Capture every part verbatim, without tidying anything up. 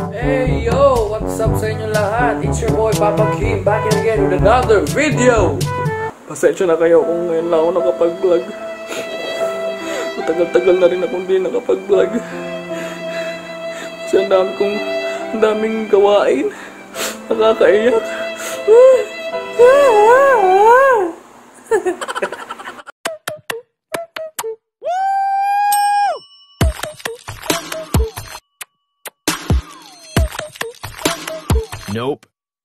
Hey yo! What's up sa inyo lahat? It's your boy Papa Kim back again with another video! Pasensya na kayo kung ngayon lang ako nakapag-vlog. Matagal-tagal na rin akong hindi nakapag-vlog. Kasi ang dami kong, ang daming gawain. Nakakaiyak. Nope.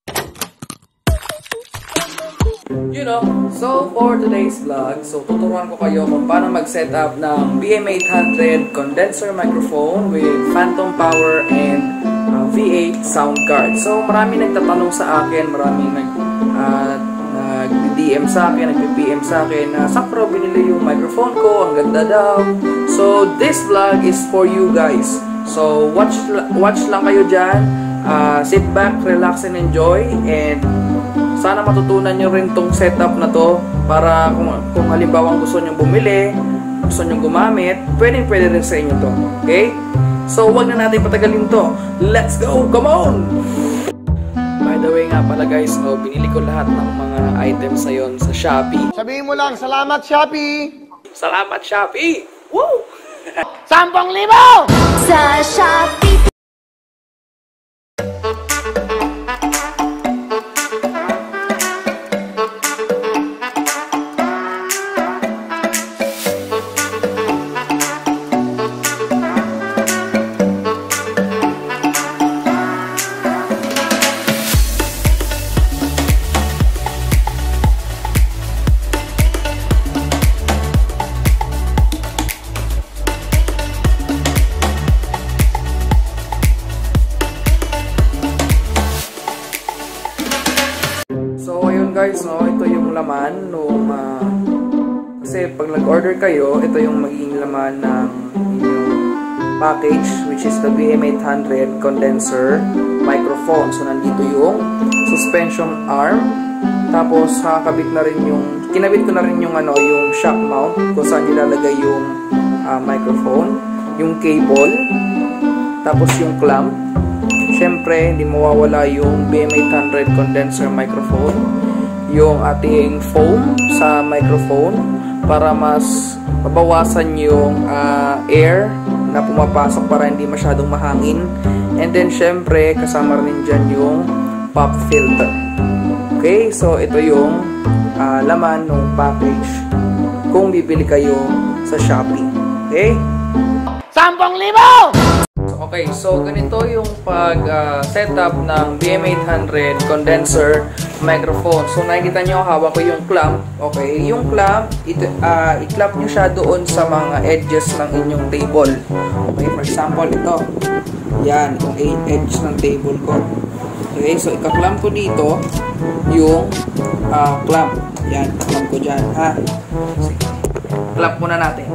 You know, so for today's vlog, so tuturuan ko kayo kung paano mag-set up ng B M eight hundred condenser microphone with phantom power and uh, V eight sound card. So marami nagtatanong sa akin, marami nag uh, nag-D M sa akin, nag-P M sa akin na saan ko binili yung microphone ko, ang ganda daw. So this vlog is for you guys. So watch watch lang kayo dyan. Uh, sit back, relax and enjoy, and sana matutunan nyo rin tong setup na to para kung, kung halimbawa gusto nyo bumili, gusto nyo gumamit, pwede pwede rin sa inyo to. Okay? So wag na natin patagalin to. Let's go! Come on! By the way nga pala guys, no, binili ko lahat ng mga items na yun sa Shopee. Sabihin mo lang, salamat Shopee! Salamat Shopee! Woo! Sampung libo! Sa Shopee! Guys, no, ito yung laman nung uh, kasi pag nag-order kayo, ito yung magiging laman ng inyong package, which is the B M eight hundred condenser microphone. So nandito yung suspension arm, tapos nakakabit na rin yung kinabit ko na rin yung ano, yung shock mount kung saan ilalagay yung uh, microphone, yung cable, tapos yung clamp. Syempre, hindi mawawala yung B M eight hundred condenser microphone, yung ating foam sa microphone para mas mabawasan yung uh, air na pumapasok para hindi masyadong mahangin. And then syempre kasama rin dyan yung pop filter. Okay, so ito yung uh, laman ng package kung bibili kayo sa Shopee. Okay? Sampung libo! Okay, so ganito yung pag uh, setup ng B M eight hundred condenser microphone. So nakikita nyo, hawak ko yung clamp. Okay, yung clamp, ito, uh, i-clamp nyo siya doon sa mga edges ng inyong table. Okay, for example, ito. Yan, yung edge ng table ko. Okay, so ika-clamp ko dito yung uh, clamp. Yan, clamp ko dyan, ha? Sige, clamp muna natin.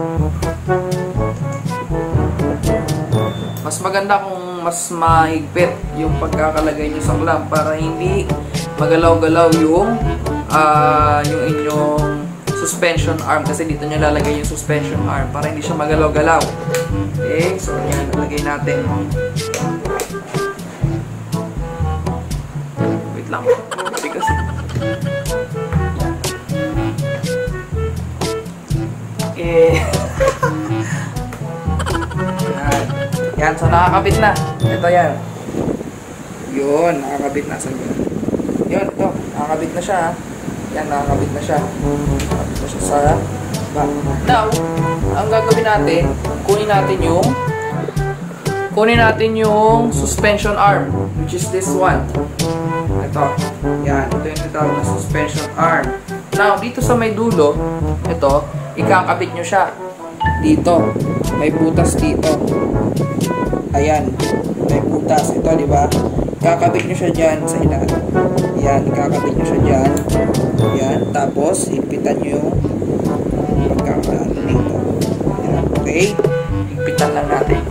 Mas maganda kung mas mahigpit yung pagkakalagay nyo sa clamp para hindi magalaw-galaw yung uh, yung inyong suspension arm, kasi dito nyo lalagay yung suspension arm para hindi siya magalaw-galaw. Okay, so yan, nalagay natin. Wait lang, kasi kasi okay. Yan. Yan, so nakakabit na. Ito yan. Yun, nakakabit na. So, yun. Yun, ito. Nakakabit na siya. Yan, nakakabit na siya. Nakakabit na siya sa back. Now, ang gagawin natin, kunin natin yung kunin natin yung suspension arm, which is this one. Ito. Yan, ito yung tinatawag na suspension arm. Now, dito sa may dulo, ito, ikakabit nyo siya. Dito. May butas dito. Ayan, may butas. Ito, di ba? Kakabit nyo siya dyan sa ilalim. Yan, kakabit nyo siya dyan. Yan, tapos, ipitan nyo yung pagkakaano dito. Yan, okay? Ipitan lang natin.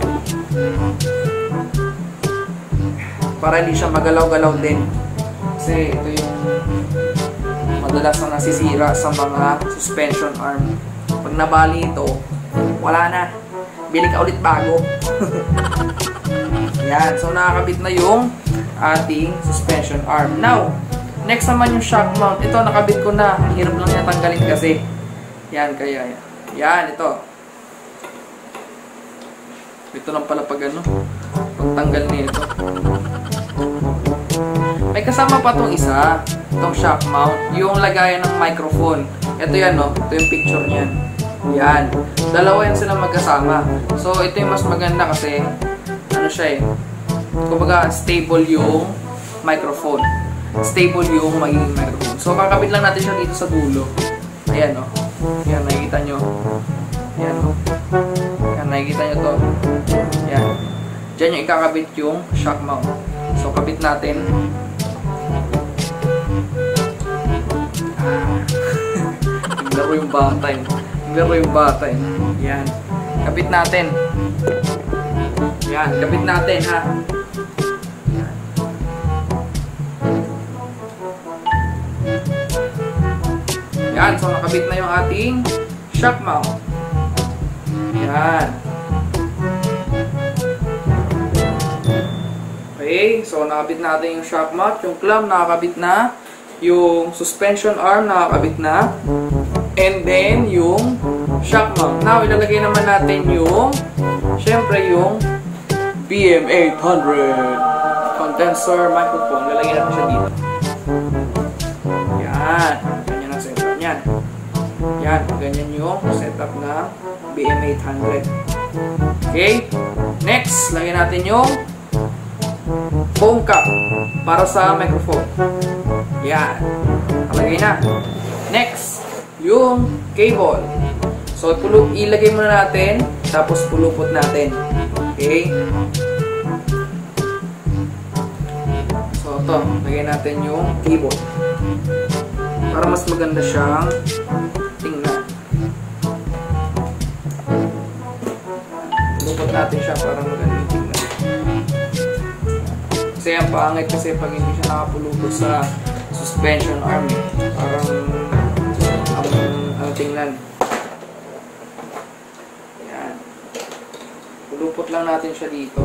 Para hindi siya magalaw-galaw din. Kasi ito yung madalas na nasisira sa mga suspension arm. Pag nabali ito, wala na. Bili ka ulit bago. Yan. So, nakakabit na yung ating suspension arm. Now, next naman yung shock mount. Ito, nakabit ko na. Ang hirap lang niya tanggalin kasi. Yan, kaya yan. Yan, ito. Ito lang pala pag ano. Pagtanggal nito. May kasama pa itong isa. Itong shock mount. Yung lagayan ng microphone. Ito yan, no? Ito yung picture niyan. Yan. Dalawa yan sila magkasama. So, ito yung mas maganda kasi ano siya eh. Kumbaga, stable yung microphone. Stable yung magiging microphone. So, kakabit lang natin siya dito sa dulo. Ayan, no? Yan, nakikita nyo. Yan, no? Yan, nakikita nyo to. Yan. Diyan yung ikakabit yung shock mount. So, kabit natin. Naglaro yung bata eh. Naglaro yung bata eh. Yan. Kabit natin. Yan. Kabit natin ha. Yan. Yan. So, nakabit na yung ating shock mount. Yan. Okay. So, nakabit natin yung shock mount. Yung clamp nakakabit na. Yung suspension arm nakakabit na. And then, yung shock mount. Now, ilalagay naman natin yung, syempre, yung B M eight hundred condenser microphone. Ilalagay natin siya dito. Yan. Ganyan ang setup niyan. Yan. Ganyan yung setup na B M eight hundred. Okay. Next, lagay natin yung foam cap para sa microphone. Yan. Lagay na. Next, yung cable. So, ilagay muna natin, tapos pulupot natin. Okay? So, ito. Lagay natin yung cable. Para mas maganda siyang tingnan. Pulupot natin siya para maganda yung tingnan. Kasi ang pangit kasi pag hindi siya nakapulupot sa suspension arm. Parang ang tingnan. Yan. Pulupot lang natin siya dito.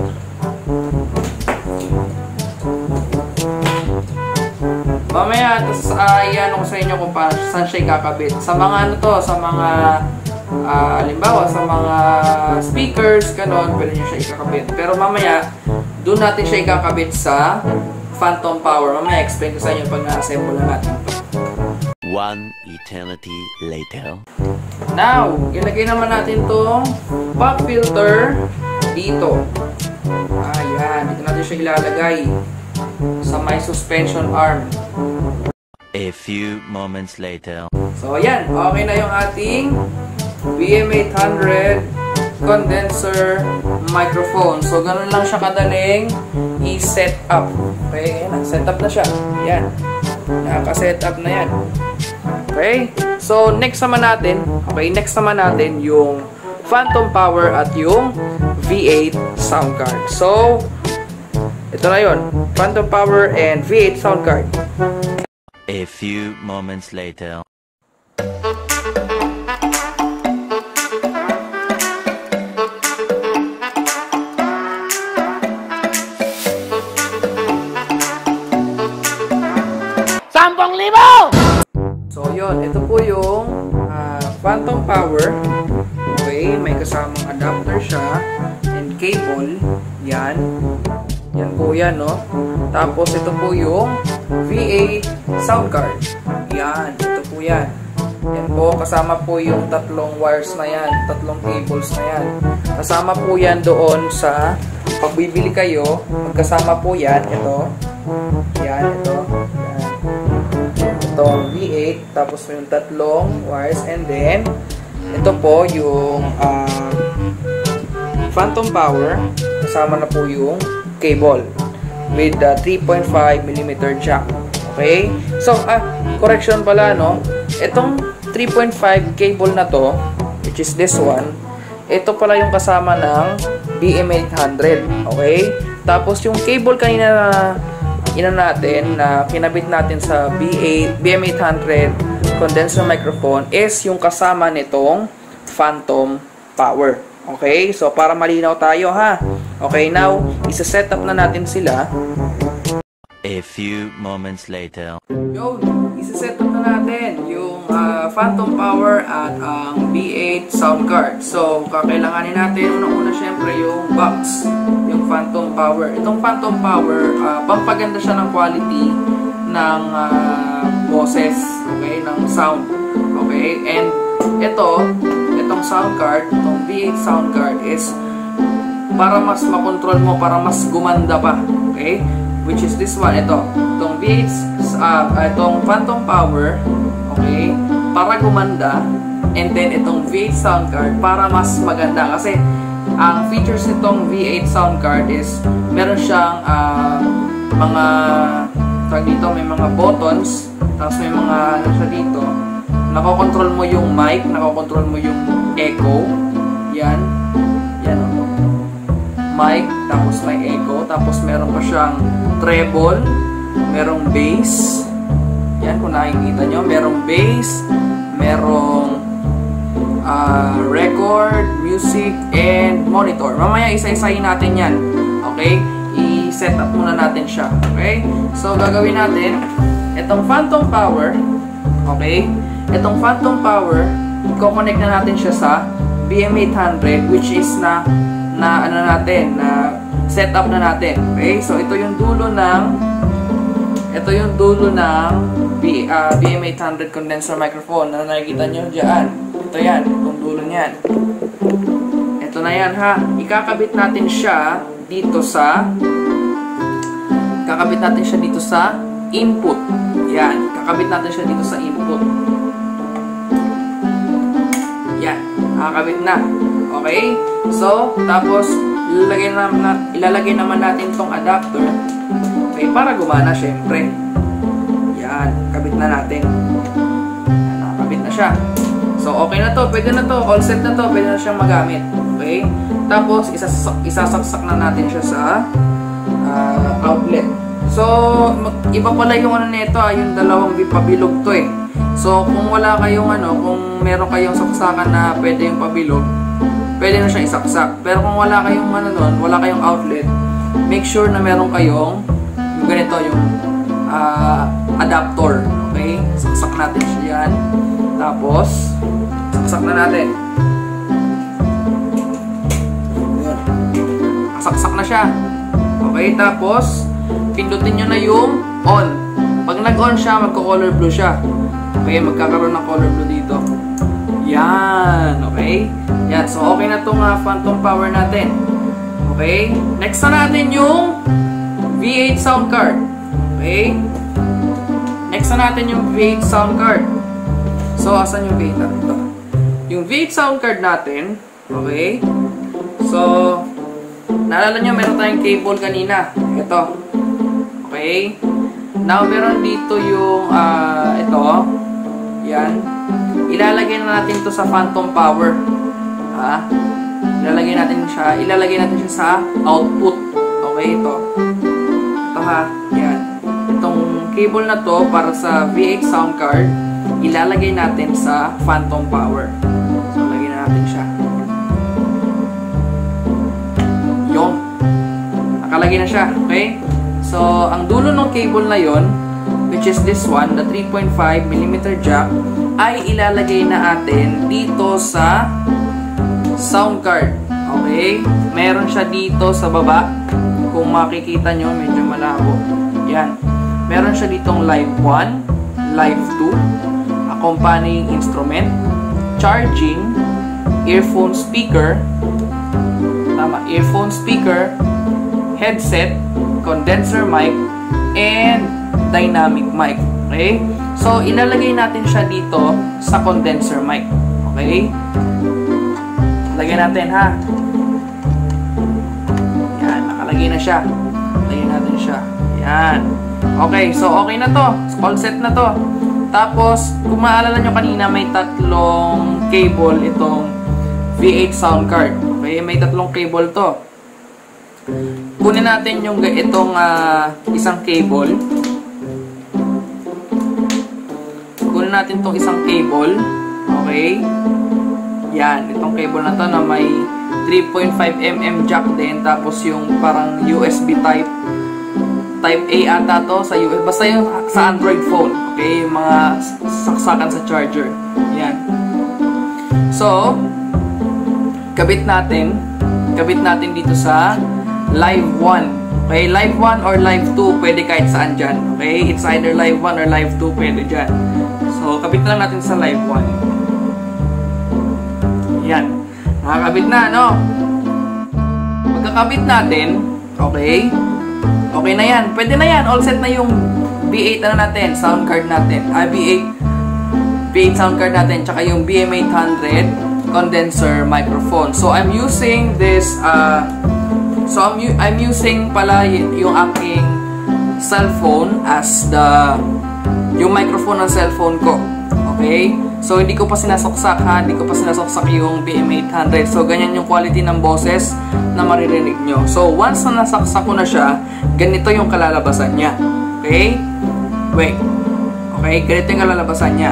Mamaya, tapos uh, i-ano ko sa inyo kung paano, saan siya ikakabit. Sa mga ano to, sa mga uh, halimbawa, sa mga speakers, ganon, pwede nyo siya ikakabit. Pero mamaya, doon natin siya ikakabit sa phantom power. Mamaya, explain ko sa inyo pag na-assemble na natin ito. One eternity later. Now, ilagay naman natin itong pop filter dito. Ayan, dito natin siya ilalagay sa may suspension arm. A few moments later. So, ayan, okay na yung ating B M eight hundred condenser microphone. So, ganun lang siya kadaling i-set up. Okay, ayan, set up na siya. Ayan, nakaka-set up na yan. Okay? So, next naman natin, okay, next naman natin yung phantom power at yung V eight sound card. So, ito na yun. Phantom power and V eight sound card. A few moments later. Sampung libo! So, yun. Ito po yung uh, phantom power. Okay. May kasamang adapter siya. And cable. Yan. Yan po yan, no? Tapos, ito po yung V eight sound card. Yan. Ito po yan. Yan po. Kasama po yung tatlong wires na yan. Tatlong cables na yan. Kasama po yan doon sa pagbibili kayo. Magkasama po yan. Ito. Yan. Ito. Yan. Itong V eight, tapos yung tatlong wires, and then ito po yung uh, phantom power, kasama na po yung cable with the three point five millimeter jack. Okay? So, ah, correction pala, no? Itong three point five cable na to, which is this one, ito pala yung kasama ng B M eight hundred. Okay? Tapos yung cable kanina na ina natin na kinabit natin sa B M eight hundred condenser microphone is yung kasama nitong phantom power. Okay? So, para malinaw tayo ha. Okay, now, isa-set up na natin sila. A few moments later. Yun, isa-set up na natin yung uh, Phantom Power at ang V eight sound card. So, kakailanganin natin unang-una syempre yung box, yung Phantom Power. Itong Phantom Power, uh, pampaganda siya ng quality ng uh, boses, okay, ng sound. Okay, and ito, itong sound card, itong V eight sound card is para mas makontrol mo, para mas gumanda pa. Okay? Which is this one, ito. Itong V eight, uh, itong Phantom Power, okay, para gumanda, and then itong V eight sound card para mas maganda. Kasi, ang features nitong V eight sound card is, meron siyang uh, mga, tawag dito, may mga buttons, tapos may mga, ano siya dito, nakokontrol mo yung mic, nakokontrol mo yung echo, yan, yan o. Mic, tapos may echo, tapos meron pa siyang treble, merong bass, yan kung nakikita nyo, merong bass, merong uh, record, music, and monitor. Mamaya isa-isahin natin yan, okay? I-set up muna natin siya, okay? So, gagawin natin, itong Phantom Power, okay? Itong Phantom Power, i-connect na natin siya sa B M eight hundred, which is na na ano natin, na set up na natin. Okay? So, ito yung dulo ng ito yung dulo ng B, uh, B M eight hundred condenser microphone na nakikita nyo dyan. Ito yan. Itong dulo niyan. Ito na yan, ha. Ikakabit natin siya dito sa kakabit natin siya dito sa input. Yan. Kakabit natin siya dito sa input. Yan. Kakabit na. Okay? So, tapos, ilalagay naman, ilalagay naman natin itong adapter. Okay, para gumana, syempre. Yan, kabit na natin. Yan, nakakabit na siya. So, okay na to, pwede na to, all set na to, pwede na siyang magamit. Okay? Tapos, isasak, isasaksak na natin siya sa uh, outlet. So, iba pala yung ano nito, ah, yung dalawang pabilog to eh. So, kung wala kayong ano, kung meron kayong saksakan na pwede yung pabilog, pwede na siyang isaksak. Pero kung wala kayong ano nun, wala kayong outlet, make sure na meron kayong yung ganito, yung uh, adapter. Okay? Saksak natin siya yan. Tapos, saksak na natin. Yun. Saksak na siya. Okay? Tapos, pindutin nyo na yung on. Pag nag-on siya, magko-color blue siya. Okay? Magkakaroon ng color blue dito. Yan, okay? Yan, so okay na itong uh, Phantom Power natin. Okay? Next na natin yung V eight sound card. Okay? Next na natin yung V eight sound card. So, asan yung V eight natin? Ito. Yung V eight sound card natin, okay? So, naalala nyo, meron tayong cable kanina. Ito. Okay? Now, meron dito yung, uh, ito. Yan. Ilalagay na natin ito sa Phantom Power. Ha? Ilalagay natin siya, ilalagay natin siya sa output. Okay, ito. Ito ha. Yan. Itong cable na to para sa V eight sound card, ilalagay natin sa Phantom Power. So, lagay na natin siya. Yung. Nakalagay na siya. Okay? So, ang dulo ng cable na yon, which is this one, the three point five millimeter jack, ay ilalagay na atin dito sa sound card. Okay? Meron siya dito sa baba. Kung makikita nyo, medyo malabo. Yan. Meron siya ditong live one, live two, accompanying instrument, charging, earphone speaker, tama, earphone speaker, headset, condenser mic, and dynamic mic. Okay? So, ilalagay natin siya dito sa condenser mic. Okay? Lagyan natin, ha? Yan, nakalagay na siya. Lagyan natin siya. Yan. Okay, so okay na to. All set na to. Tapos, kung maalala nyo kanina, may tatlong cable itong V eight sound card. Okay, may tatlong cable to. Kunin natin yung itong uh, isang cable. Kunin natin itong isang cable. Okay. Yan, itong cable na to na may three point five millimeter jack din, tapos yung parang U S B type type A ata to sa U S B, basta yung sa Android phone, okay, yung mga saksakan sa charger. Yan. So, kabit natin, kabit natin dito sa Live one. Okay, Live one or Live two, pwede kahit saan dyan. Okay, it's either Live one or Live two, pwede dyan. So, kabit lang natin sa Live one. Yan. Nakakabit na, no? Pagkakabit natin, okay, okay na yan. Pwede na yan. All set na yung B eight ano natin, sound card natin. Ah, B eight, B eight sound card natin, tsaka yung B M eight hundred condenser microphone. So, I'm using this, uh, so I'm, I'm using pala yung aking cellphone as the, yung microphone ng cellphone ko. Okay? So, hindi ko pa sinasaksak ha, hindi ko pa sinasaksak yung B M eight hundred. So, ganyan yung quality ng boses na maririnig nyo. So, once na nasaksak ko na siya, ganito yung kalalabasan niya. Okay? Wait. Okay? Ganito yung kalalabasan niya.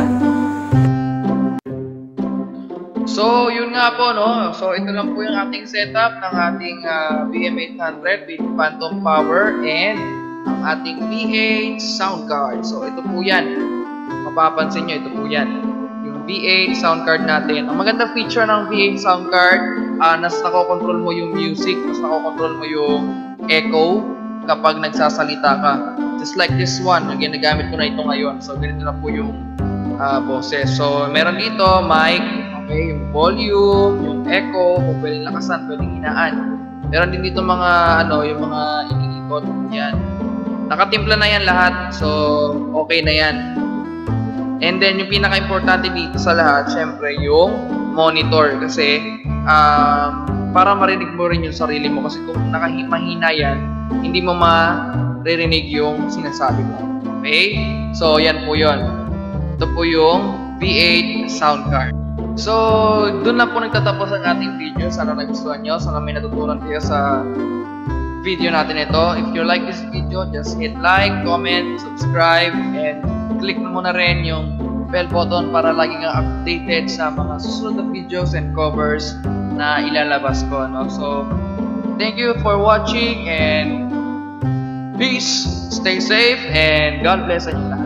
So, yun nga po, no? So, ito lang po yung ating setup ng ating uh, B M eight hundred with phantom power and ang ating B eight sound card. So, ito po yan. Mapapansin nyo, ito po yan. B eight sound card natin. Ang magandang feature ng B eight sound card, uh, nas nako-control mo yung music, nas nako-control mo yung echo kapag nagsasalita ka. Just like this one, ginagamit ko na ito ngayon. So, ganito na po yung uh, boses. So, meron dito, mic, okay, yung volume, yung echo, kung pwedeng lakasan, pwedeng hinaan. Meron din dito mga, ano, yung mga inikikot, yan. Nakatimpla na yan lahat, so, okay na yan. And then, yung pinaka-importante dito sa lahat, syempre, yung monitor. Kasi, um, para marinig mo rin yung sarili mo. Kasi kung nakahimahina yan, hindi mo maririnig yung sinasabi mo. Okay? So, yan po yun. Ito po yung B eight sound card. So, dun na po nagtatapos ang ating video. Sana nagustuhan nyo. Sana may natutunan kayo sa video natin ito. If you like this video, just hit like, comment, subscribe, and click mo na rin yung bell button para lagi kang updated sa mga susunod na videos and covers na ilalabas ko, no? So, thank you for watching and peace, stay safe, and God bless sa inyo lahat.